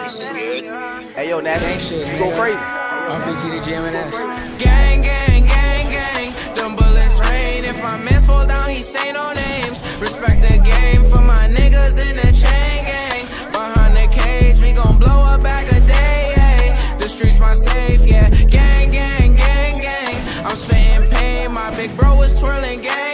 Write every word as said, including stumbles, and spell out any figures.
Hey yo, Nash, you go crazy. R P G to G M N S. Gang, gang, gang, gang. Them bullets rain. If my mans fall down, he say no names. Respect the game for my niggas in the chain gang. Behind the cage, we gon' blow a bag a day. Ay. The streets my safe, yeah. Gang, gang, gang, gang. I'm spitting pain. My big bro is twirling gang.